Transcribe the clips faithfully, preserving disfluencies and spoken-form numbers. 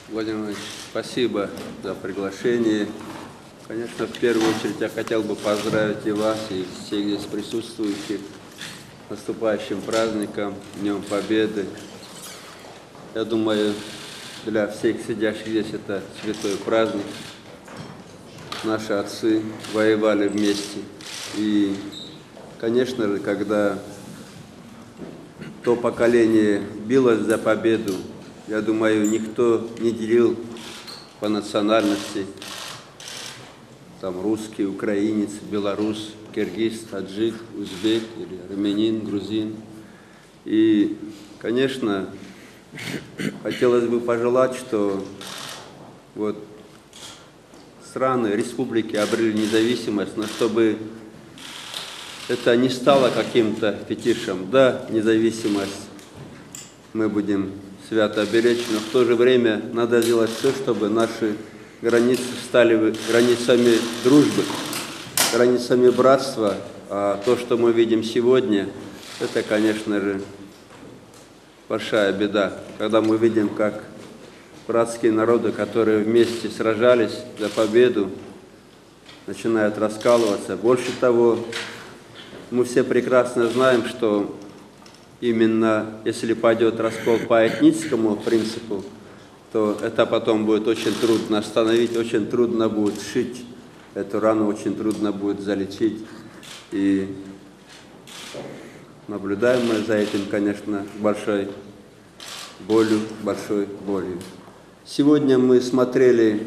Владимир Иванович, спасибо за приглашение. Конечно, в первую очередь я хотел бы поздравить и вас, и всех здесь присутствующих с наступающим праздником, Днем Победы. Я думаю, для всех сидящих здесь это святой праздник. Наши отцы воевали вместе. И, конечно же, когда то поколение билось за победу, я думаю, никто не делил по национальности, там русский, украинец, белорус, киргиз, таджик, узбек или армянин, грузин. И, конечно, хотелось бы пожелать, что вот страны, республики обрели независимость, но чтобы это не стало каким-то фетишем. Да, независимость мы будем свято беречь, но в то же время надо сделать все, чтобы наши границы стали границами дружбы, границами братства. А то, что мы видим сегодня, это, конечно же, большая беда. Когда мы видим, как братские народы, которые вместе сражались за победу, начинают раскалываться. Больше того, мы все прекрасно знаем, что именно если пойдет раскол по этническому принципу, то это потом будет очень трудно остановить, очень трудно будет сшить эту рану, очень трудно будет залечить. И наблюдаем мы за этим, конечно, большой болью, большой болью. Сегодня мы смотрели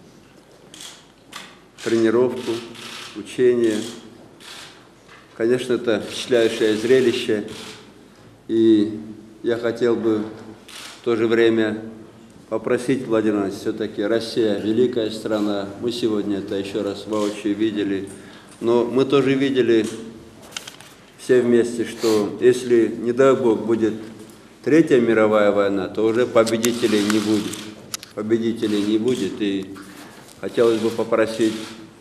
тренировку, учение. Конечно, это впечатляющее зрелище. И я хотел бы в то же время попросить, Владимир Иванович, все-таки Россия великая страна. Мы сегодня это еще раз воочию видели. Но мы тоже видели все вместе, что если, не дай Бог, будет Третья мировая война, то уже победителей не будет. Победителей не будет. И хотелось бы попросить,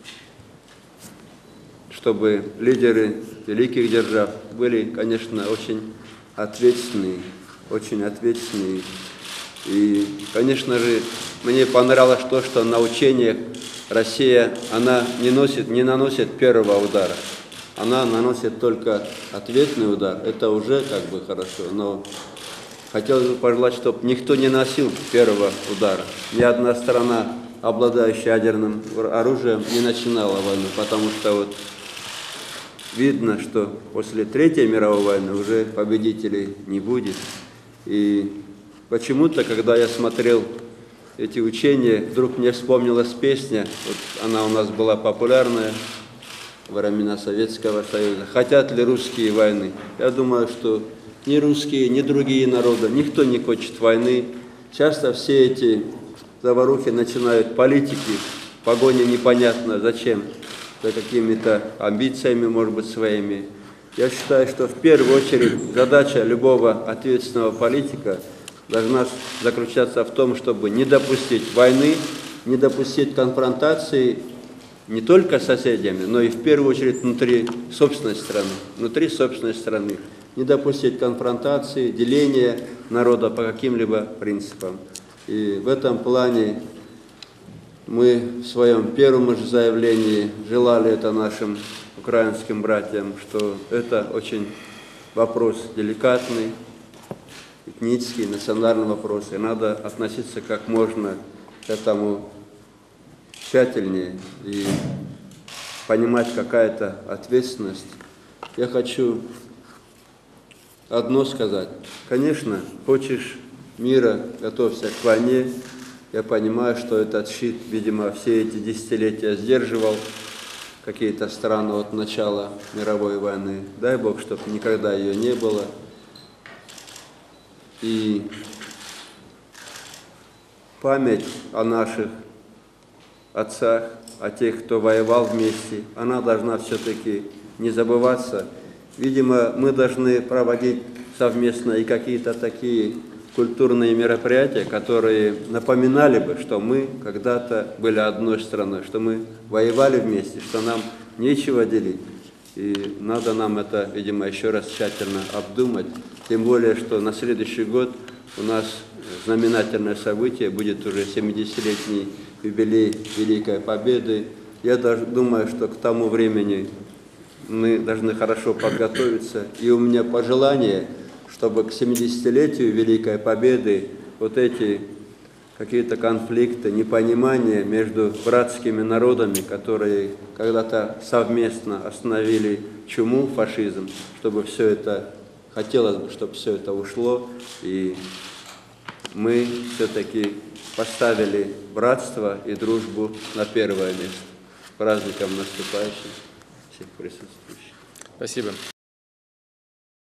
чтобы лидеры великих держав были, конечно, очень ответственные, очень ответственные. И, конечно же, мне понравилось то, что на учениях Россия, она не, носит, не наносит первого удара. Она наносит только ответный удар. Это уже как бы хорошо, но хотелось бы пожелать, чтобы никто не носил первого удара. Ни одна страна, обладающая ядерным оружием, не начинала войну, потому что вот видно, что после Третьей мировой войны уже победителей не будет. И почему-то, когда я смотрел эти учения, вдруг мне вспомнилась песня, вот она у нас была популярная во времена Советского Союза. «Хотят ли русские войны?» Я думаю, что ни русские, ни другие народы, никто не хочет войны. Часто все эти заварухи начинают политики, погоня непонятно зачем, за какими-то амбициями, может быть, своими. Я считаю, что в первую очередь задача любого ответственного политика должна заключаться в том, чтобы не допустить войны, не допустить конфронтации не только с соседями, но и в первую очередь внутри собственной страны, внутри собственной страны. Не допустить конфронтации, деления народа по каким-либо принципам. И в этом плане мы в своем первом же заявлении желали это нашим украинским братьям, что это очень вопрос деликатный, этнический, национальный вопрос, и надо относиться как можно к этому тщательнее и понимать какая-то ответственность. Я хочу одно сказать. Конечно, хочешь мира, готовься к войне. Я понимаю, что этот щит, видимо, все эти десятилетия сдерживал какие-то страны от начала мировой войны. Дай Бог, чтобы никогда ее не было. И память о наших отцах, о тех, кто воевал вместе, она должна все-таки не забываться. Видимо, мы должны проводить совместно и какие-то такие культурные мероприятия, которые напоминали бы, что мы когда-то были одной страной, что мы воевали вместе, что нам нечего делить. И надо нам это, видимо, еще раз тщательно обдумать. Тем более, что на следующий год у нас знаменательное событие, будет уже семидесятилетний юбилей Великой Победы. Я даже думаю, что к тому времени мы должны хорошо подготовиться. И у меня пожелание, чтобы к семидесятилетию Великой Победы вот эти какие-то конфликты, непонимания между братскими народами, которые когда-то совместно остановили чуму, фашизм, чтобы все это, хотелось бы, чтобы все это ушло, и мы все-таки поставили братство и дружбу на первое место. С праздником наступающим всех присутствующих. Спасибо.